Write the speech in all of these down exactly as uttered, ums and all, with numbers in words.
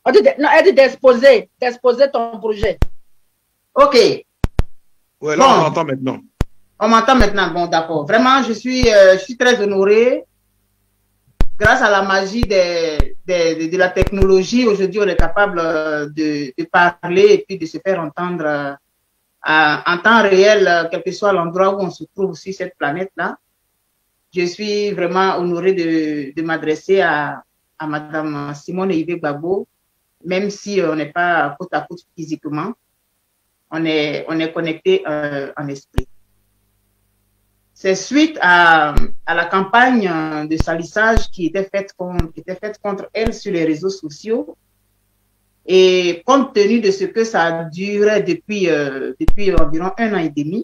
On dit, non, elle dit d'exposer, d'exposer ton projet. Ok. Ouais, là, Bon. on m'entend maintenant. On m'entend maintenant. Bon, d'accord. Vraiment, je suis, euh, je suis très honorée. Grâce à la magie des, des, de, de la technologie, aujourd'hui, on est capable de, de parler et puis de se faire entendre euh, à, en temps réel, quel que soit l'endroit où on se trouve sur cette planète-là. Je suis vraiment honorée de, de m'adresser à, à Madame Simone Ibe-Gbagbo, même si on n'est pas côte à côte physiquement, on est, on est connecté euh, en esprit. C'est suite à, à la campagne de salissage qui était, faite contre, qui était faite contre elle sur les réseaux sociaux. Et compte tenu de ce que ça a duré depuis, euh, depuis environ un an et demi,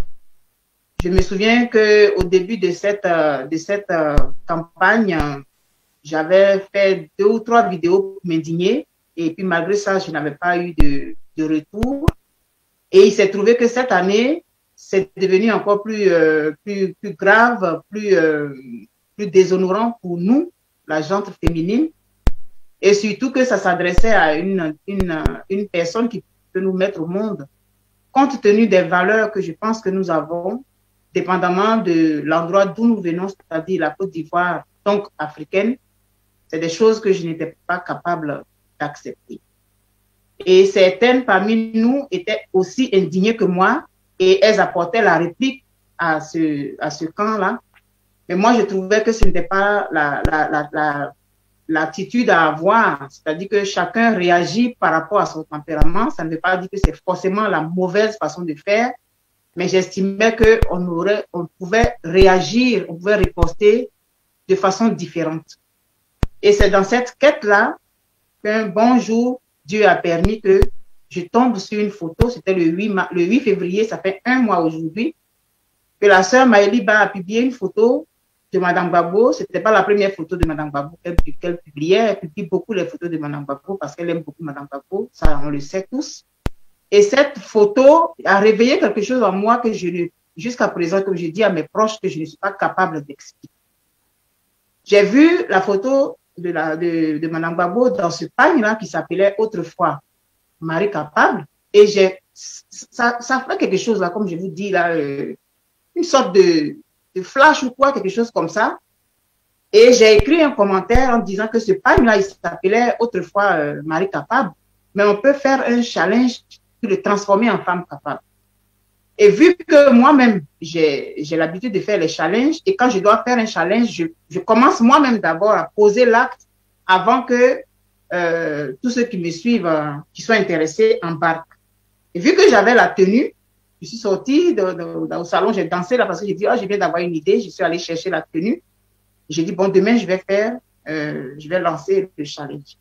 je me souviens qu'au début de cette, de cette euh, campagne, j'avais fait deux ou trois vidéos pour m'indigner. Et puis malgré ça, je n'avais pas eu de, de retour. Et il s'est trouvé que cette année, c'est devenu encore plus, euh, plus, plus grave, plus, euh, plus déshonorant pour nous, la gente féminine. Et surtout que ça s'adressait à une, une, une personne qui peut nous mettre au monde. Compte tenu des valeurs que je pense que nous avons, dépendamment de l'endroit d'où nous venons, c'est-à-dire la Côte d'Ivoire, donc africaine, c'est des choses que je n'étais pas capable d'accepter. Et certaines parmi nous étaient aussi indignées que moi et elles apportaient la réplique à ce, à ce camp-là. Mais moi, je trouvais que ce n'était pas la, la, la, la, l'attitude à avoir, c'est-à-dire que chacun réagit par rapport à son tempérament. Ça ne veut pas dire que c'est forcément la mauvaise façon de faire, mais j'estimais qu'on aurait, on pouvait réagir, on pouvait riposter de façon différente. Et c'est dans cette quête-là qu'un bon jour, Dieu a permis que je tombe sur une photo, c'était le huit, le huit février, ça fait un mois aujourd'hui, que la sœur Maëlie Ba a publié une photo de Madame Gbagbo. C'était pas la première photo de Madame Gbagbo qu'elle qu'elle publiait. Elle publie beaucoup les photos de Madame Gbagbo parce qu'elle aime beaucoup Madame Gbagbo, ça on le sait tous. Et cette photo a réveillé quelque chose en moi que je, jusqu'à présent, comme je dis à mes proches, que je ne suis pas capable d'expliquer. J'ai vu la photo de, la, de, de Madame Gbagbo dans ce pagne-là qui s'appelait autrefois Marie Capable. Et j'ai, ça, ça fait quelque chose là, comme je vous dis là, euh, une sorte de, de flash ou quoi, quelque chose comme ça. Et j'ai écrit un commentaire en disant que ce pagne-là, il s'appelait autrefois euh, Marie Capable, mais on peut faire un challenge pour le transformer en femme capable. Et vu que moi-même, j'ai l'habitude de faire les challenges, et quand je dois faire un challenge, je, je commence moi-même d'abord à poser l'acte avant que euh, tous ceux qui me suivent, euh, qui soient intéressés, embarquent. Et vu que j'avais la tenue, je suis sortie de, de, de, au salon, j'ai dansé là parce que j'ai dit, oh, je viens d'avoir une idée, je suis allée chercher la tenue. J'ai dit, bon, demain, je vais faire, euh, je vais lancer le challenge.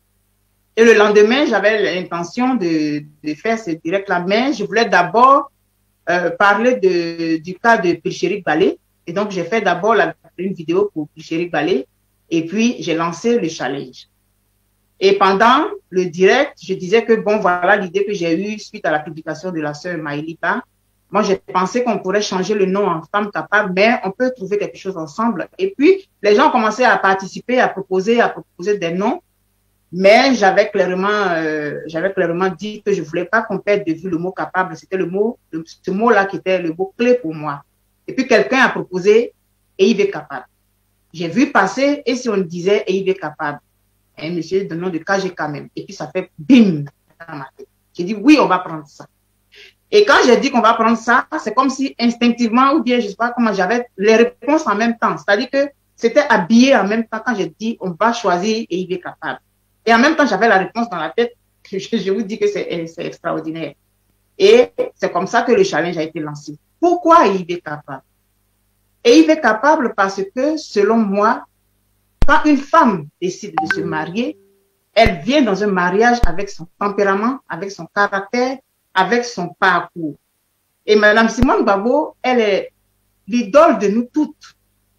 Et le lendemain, j'avais l'intention de, de faire ce direct-là, mais je voulais d'abord euh, parler de, du cas de Pilcherik Balé. Et donc, j'ai fait d'abord une vidéo pour Pilcherik Balé, et puis j'ai lancé le challenge. Et pendant le direct, je disais que, bon, voilà l'idée que j'ai eue suite à la publication de la sœur Maëlie Ba. Moi, j'ai pensé qu'on pourrait changer le nom en femme capable, mais on peut trouver quelque chose ensemble. Et puis, les gens ont commencé à participer, à proposer, à proposer des noms. Mais j'avais clairement, euh, j'avais clairement dit que je voulais pas qu'on perde de vue le mot capable. C'était le mot, le, ce mot-là qui était le mot clé pour moi. Et puis, quelqu'un a proposé et il est capable. J'ai vu passer et si on disait et il est capable. Un monsieur de nom de K G quand même. Et puis, ça fait bim dans ma tête. J'ai dit, oui, on va prendre ça. Et quand j'ai dit qu'on va prendre ça, c'est comme si instinctivement, ou bien je sais pas comment, j'avais les réponses en même temps. C'est-à-dire que c'était habillé en même temps quand j'ai dit, on va choisir et il est capable. Et en même temps, j'avais la réponse dans la tête. Je, je vous dis que c'est extraordinaire. Et c'est comme ça que le challenge a été lancé. Pourquoi il est capable? Et il est capable parce que, selon moi, quand une femme décide de se marier, elle vient dans un mariage avec son tempérament, avec son caractère, avec son parcours. Et Madame Simone Gbagbo, elle est l'idole de nous toutes.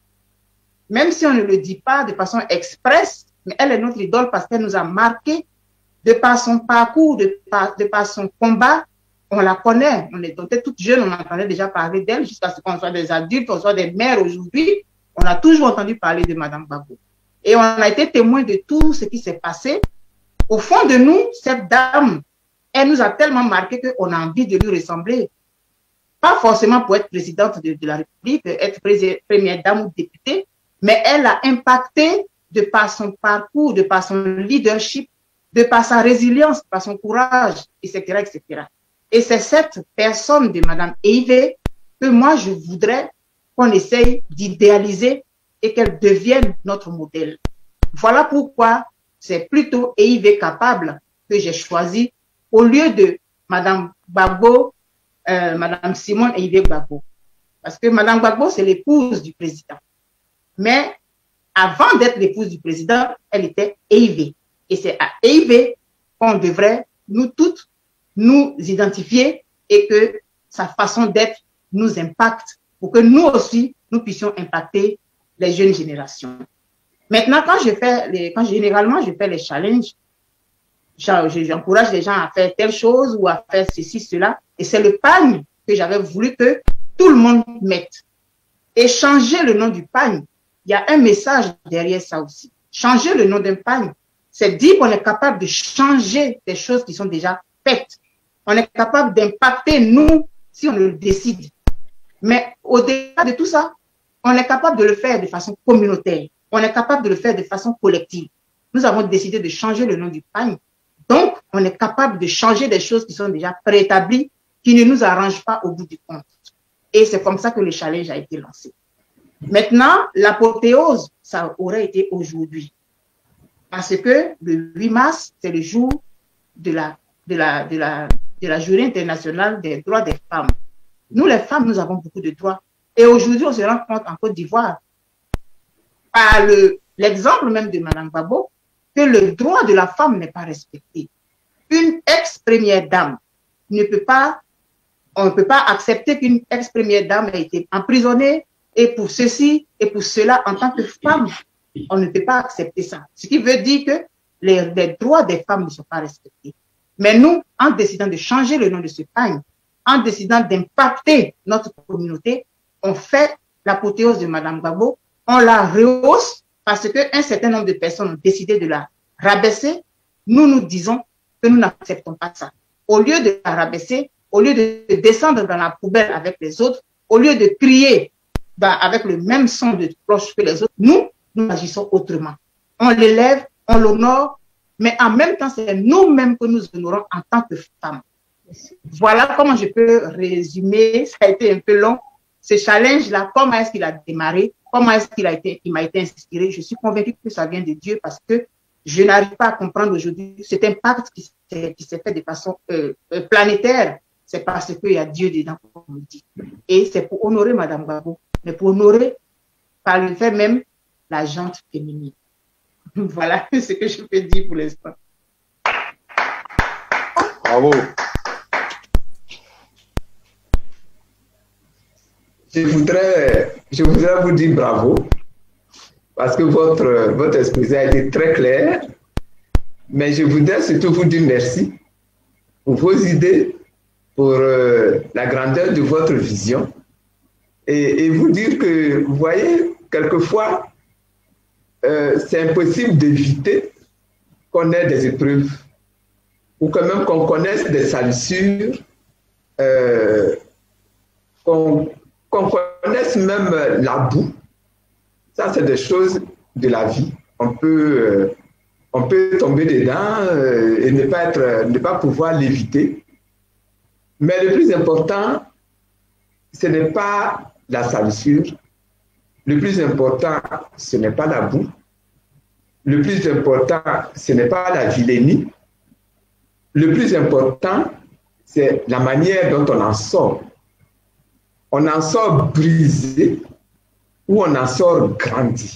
Même si on ne le dit pas de façon expresse, mais elle est notre idole parce qu'elle nous a marqué de par son parcours, de par, de par son combat. On la connaît. On était toutes jeunes, on entendait déjà parler d'elle jusqu'à ce qu'on soit des adultes, qu'on soit des mères aujourd'hui. On a toujours entendu parler de Madame Gbagbo. Et on a été témoin de tout ce qui s'est passé. Au fond de nous, cette dame, elle nous a tellement marqué qu'on a envie de lui ressembler. Pas forcément pour être présidente de, de la République, être première dame ou députée, mais elle a impacté de par son parcours, de par son leadership, de par sa résilience, par son courage, et cetera, et cetera. Et c'est cette personne de Madame Eïvé que moi, je voudrais qu'on essaye d'idéaliser et qu'elle devienne notre modèle. Voilà pourquoi c'est plutôt Eïvé Capable que j'ai choisi au lieu de Madame Gbagbo, euh, Madame Simone Eïvé Gbagbo. Parce que Madame Gbagbo, c'est l'épouse du président. Mais avant d'être l'épouse du président, elle était Eïvé. Et c'est à Eïvé qu'on devrait, nous toutes, nous identifier et que sa façon d'être nous impacte pour que nous aussi, nous puissions impacter les jeunes générations. Maintenant, quand je fais les, quand généralement je fais les challenges, j'encourage les gens à faire telle chose ou à faire ceci, cela. Et c'est le pagne que j'avais voulu que tout le monde mette. Et changer le nom du pagne, il y a un message derrière ça aussi. Changer le nom d'un pagne, c'est dire qu'on est capable de changer des choses qui sont déjà faites. On est capable d'impacter, nous, si on le décide. Mais au-delà de tout ça, on est capable de le faire de façon communautaire. On est capable de le faire de façon collective. Nous avons décidé de changer le nom du pagne. Donc, on est capable de changer des choses qui sont déjà préétablies, qui ne nous arrangent pas au bout du compte. Et c'est comme ça que le challenge a été lancé. Maintenant, l'apothéose, ça aurait été aujourd'hui. Parce que le huit mars, c'est le jour de la, de la, de la, de la Journée internationale des droits des femmes. Nous, les femmes, nous avons beaucoup de droits. Et aujourd'hui, on se rend compte en Côte d'Ivoire, par l'exemple même de Madame Gbagbo, que le droit de la femme n'est pas respecté. Une ex-première dame ne peut pas, on ne peut pas accepter qu'une ex-première dame ait été emprisonnée et pour ceci et pour cela en tant que femme. On ne peut pas accepter ça. Ce qui veut dire que les, les droits des femmes ne sont pas respectés. Mais nous, en décidant de changer le nom de ce pagne, en décidant d'impacter notre communauté, on fait l'apothéose de Madame Gbagbo, on la rehausse parce qu'un certain nombre de personnes ont décidé de la rabaisser. Nous, nous disons que nous n'acceptons pas ça. Au lieu de la rabaisser, au lieu de descendre dans la poubelle avec les autres, au lieu de crier dans, avec le même son de cloche que les autres, nous, nous agissons autrement. On l'élève, on l'honore, mais en même temps, c'est nous-mêmes que nous honorons en tant que femmes. Voilà comment je peux résumer, ça a été un peu long, ce challenge-là, comment est-ce qu'il a démarré, comment est-ce qu'il a été, il m'a été inspiré. Je suis convaincue que ça vient de Dieu parce que je n'arrive pas à comprendre aujourd'hui cet impact qui s'est fait de façon euh, planétaire. C'est parce qu'il y a Dieu dedans, comme on dit. Et c'est pour honorer Madame Gbagbo, mais pour honorer, par le fait même, la gente féminine. Voilà ce que je peux dire pour l'instant. Bravo. Je voudrais, je voudrais vous dire bravo parce que votre, votre exposé a été très clair, mais je voudrais surtout vous dire merci pour vos idées, pour euh, la grandeur de votre vision et, et vous dire que, vous voyez, quelquefois, euh, c'est impossible d'éviter qu'on ait des épreuves ou quand même qu'on connaisse des salissures, euh, qu'on qu'on connaisse même la boue. Ça, c'est des choses de la vie. On peut, euh, on peut tomber dedans euh, et ne pas, être, ne pas pouvoir l'éviter. Mais le plus important, ce n'est pas la salissure. Le plus important, ce n'est pas la boue. Le plus important, ce n'est pas la vilainie. Le plus important, c'est la manière dont on en sort. On en sort brisé ou on en sort grandi.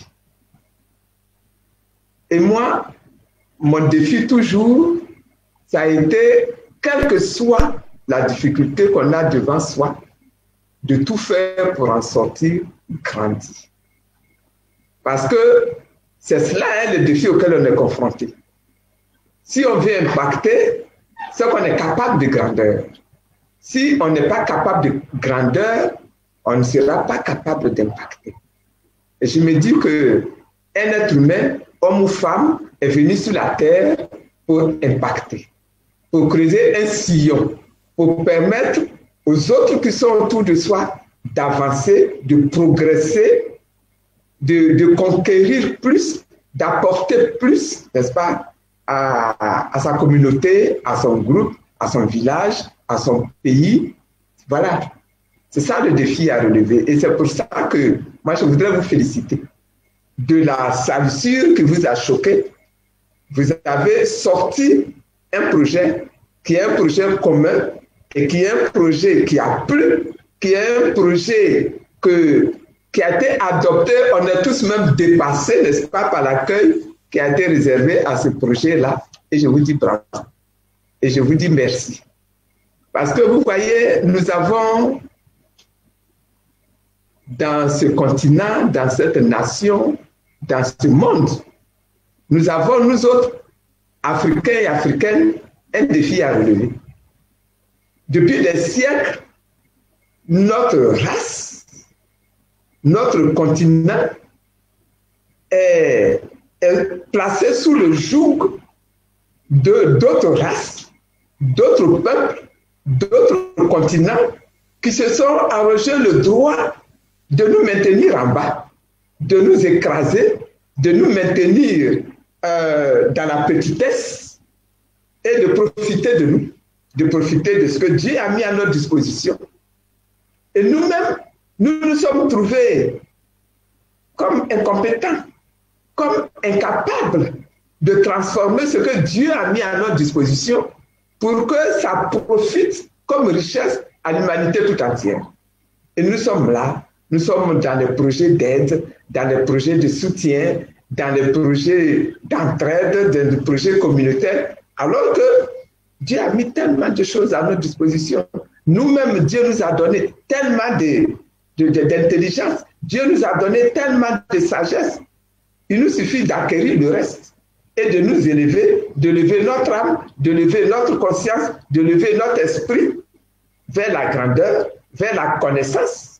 Et moi, mon défi toujours, ça a été, quelle que soit la difficulté qu'on a devant soi, de tout faire pour en sortir grandi. Parce que c'est cela hein, le défi auquel on est confronté. Si on veut impacter, c'est qu'on est capable de grandeur. Si on n'est pas capable de grandeur, on ne sera pas capable d'impacter. Et je me dis qu'un être humain, homme ou femme, est venu sur la terre pour impacter, pour creuser un sillon, pour permettre aux autres qui sont autour de soi d'avancer, de progresser, de, de conquérir plus, d'apporter plus, n'est-ce pas, à, à, à sa communauté, à son groupe, à son village, à son pays. Voilà. C'est ça le défi à relever. Et c'est pour ça que moi, je voudrais vous féliciter de la salissure qui vous a choqué. Vous avez sorti un projet qui est un projet commun et qui est un projet qui a plu, qui est un projet que, qui a été adopté. On est tous même dépassés, n'est-ce pas, par l'accueil qui a été réservé à ce projet-là. Et je vous dis bravo. Et je vous dis merci. Parce que vous voyez, nous avons dans ce continent, dans cette nation, dans ce monde, nous avons, nous autres, Africains et Africaines, un défi à relever. Depuis des siècles, notre race, notre continent est, est placé sous le joug de d'autres races, d'autres peuples, d'autres continents qui se sont arrogés le droit de nous maintenir en bas, de nous écraser, de nous maintenir euh, dans la petitesse et de profiter de nous, de profiter de ce que Dieu a mis à notre disposition. Et nous-mêmes, nous nous sommes trouvés comme incompétents, comme incapables de transformer ce que Dieu a mis à notre disposition pour que ça profite comme richesse à l'humanité tout entière. Et nous sommes là, nous sommes dans les projets d'aide, dans les projets de soutien, dans les projets d'entraide, dans les projets communautaires, alors que Dieu a mis tellement de choses à notre disposition. Nous-mêmes, Dieu nous a donné tellement de, de, de, d'intelligence, Dieu nous a donné tellement de sagesse. Il nous suffit d'acquérir le reste et de nous élever, de lever notre âme, de lever notre conscience, de lever notre esprit vers la grandeur, vers la connaissance,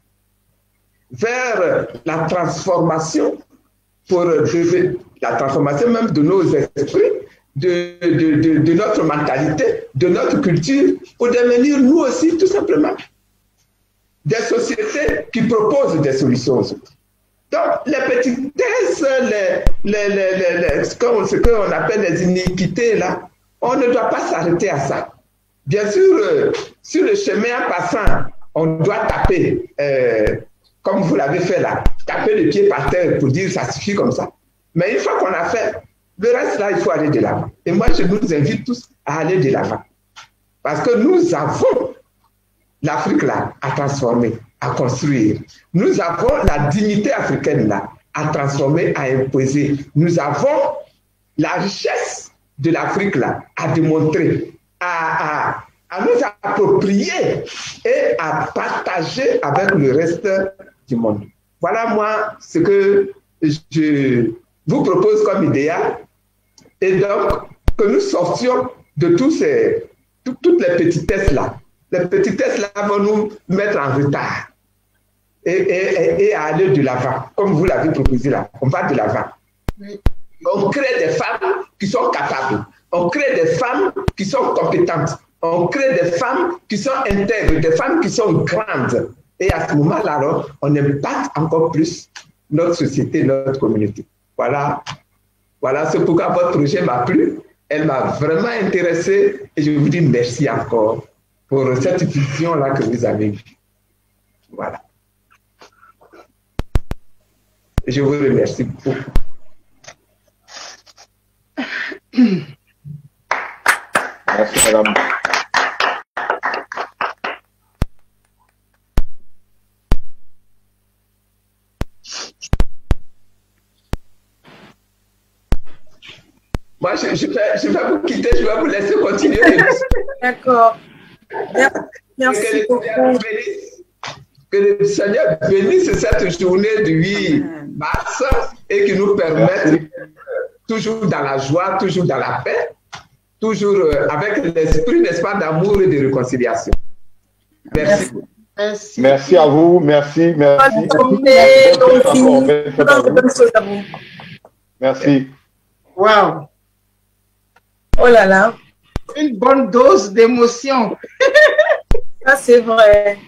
vers la transformation, pour la transformation même de nos esprits, de, de, de, de notre mentalité, de notre culture, pour devenir nous aussi, tout simplement, des sociétés qui proposent des solutions aux autres. Donc, les petitesses, les, les, les, les, les, ce qu'on appelle les iniquités, là, on ne doit pas s'arrêter à ça. Bien sûr, euh, sur le chemin en passant, on doit taper, euh, comme vous l'avez fait là, taper le pied par terre pour dire ça suffit comme ça. Mais une fois qu'on a fait, le reste là, il faut aller de l'avant. Et moi, je nous invite tous à aller de l'avant. Parce que nous avons l'Afrique là à transformer, à construire. Nous avons la dignité africaine là à transformer, à imposer. Nous avons la richesse de l'Afrique là à démontrer, à, à, à nous approprier et à partager avec le reste du monde. Voilà moi ce que je vous propose comme idéal. Et donc, que nous sortions de tous ces, tout, toutes les petitesses là. Les petitesses là vont nous mettre en retard et, et, et à aller de l'avant, comme vous l'avez proposé là. On va de l'avant. Oui. On crée des femmes qui sont capables. On crée des femmes qui sont compétentes. On crée des femmes qui sont intègres, des femmes qui sont grandes. Et à ce moment-là, on impacte encore plus notre société, notre communauté. Voilà. Voilà ce pourquoi votre projet m'a plu. Elle m'a vraiment intéressé et je vous dis merci encore pour cette vision-là que vous avez eue. Voilà. Je vous remercie beaucoup. Merci, madame. Moi, je, je, vais, je vais vous quitter, je vais vous laisser continuer. D'accord. Merci, merci beaucoup. Que le Seigneur bénisse cette journée du huit mars et qu'il nous permette, merci, toujours dans la joie, toujours dans la paix, toujours avec l'esprit, n'est-ce pas, d'amour et de réconciliation. Merci. Merci, merci à vous, merci, merci. Merci. Merci. Wow. Oh là là. Une bonne dose d'émotion. Ça, c'est vrai.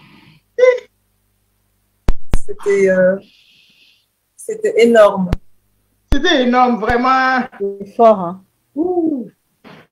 C'était euh, c'était énorme. C'était énorme, vraiment. C'est fort, hein. Ouh.